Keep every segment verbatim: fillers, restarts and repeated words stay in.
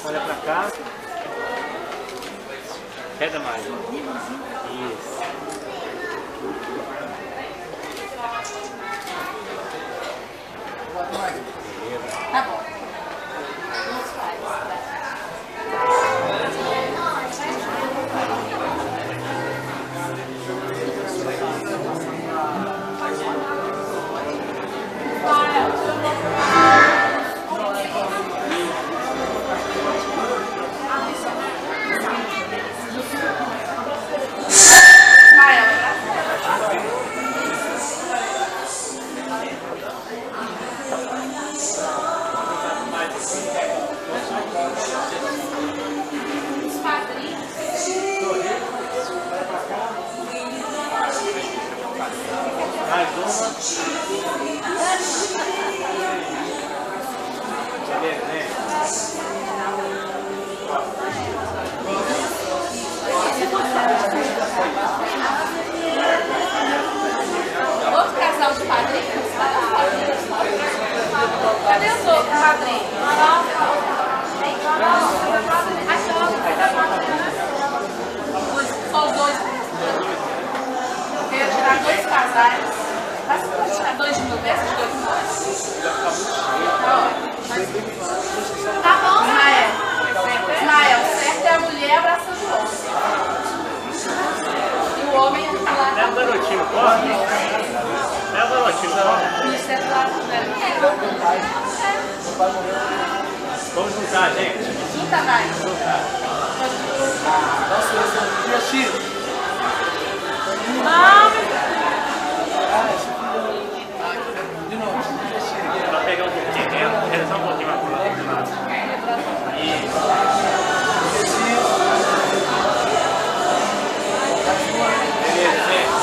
Olha pra cá. Pega mais. Isso. Tá bom. Mais uma. Beleza, né? Outro casal de padrinhos? Cadê os outros padrinhos? Só os dois. Eu queria tirar dois casais. Mas você pode tirar dois de mil vezes? Dois de Tá Tá bom, Ismael. Ismael, o certo é a mulher abraçando o homem. E o homem é lá. É o garotinho, pode? É o garotinho, pode? Isso é lá. Vamos juntar, gente. Junta mais. Juntar. Não, Pra pegar um pouquinho dentro, ele só um pouquinho mais próximo. Beleza, gente.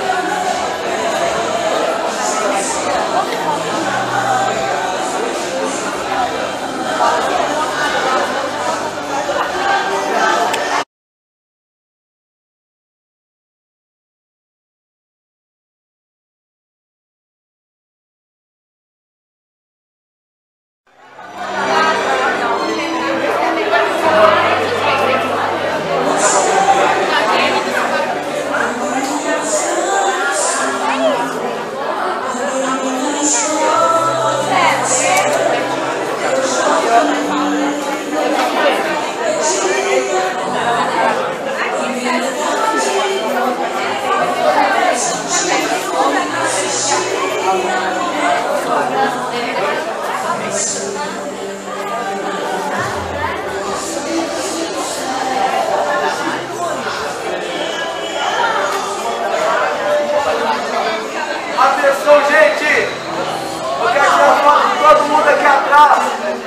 Atenção, gente! Eu quero tirar foto de todo mundo aqui atrás.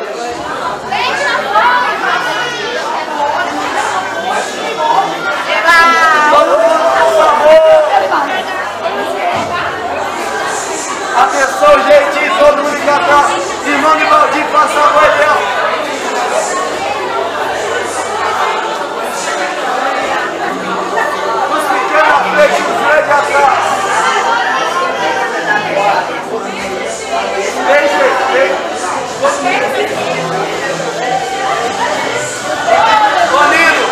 Todo mundo, por favor! Atenção, gente! Todo mundo aqui atrás. Irmão de Valdir, faça a voz dela. Os pequenos à frente, os grandes atrás. Vem, gente, vem. Bonito.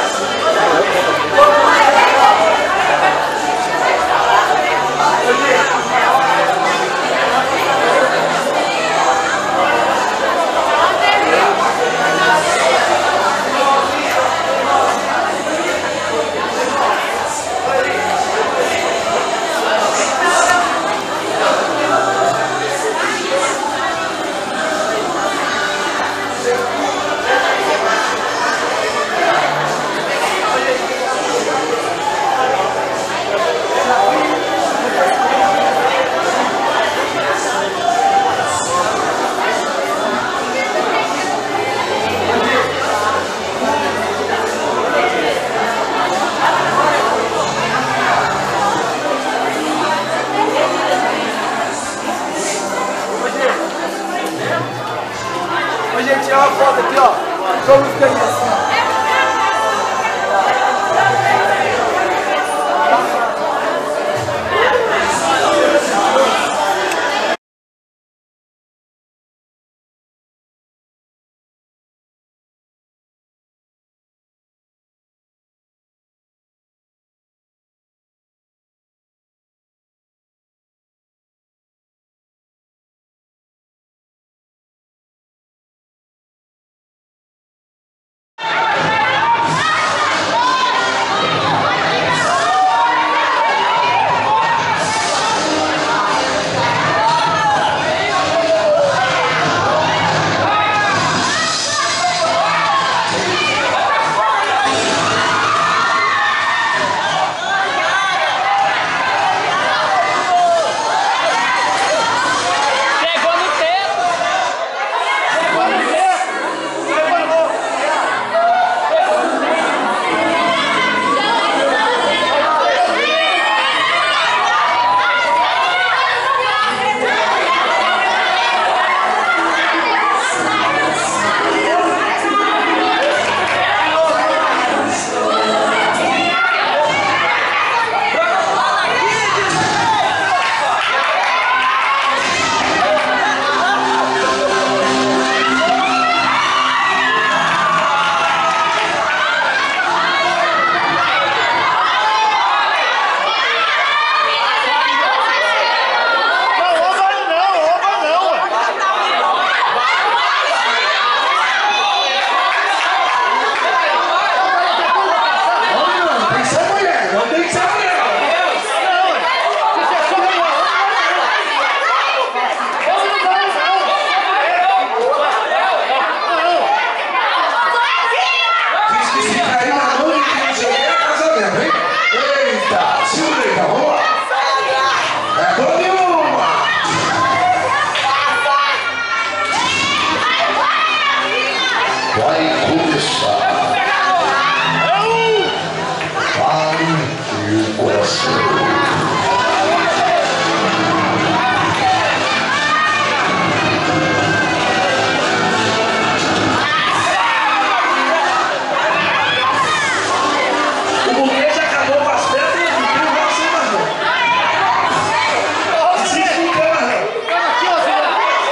Ô, gente, tirar uma foto aqui, ó. Vamos ficar assim. começar. Pare o coração.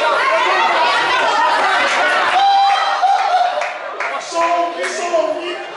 Só ouvi, só ouvi.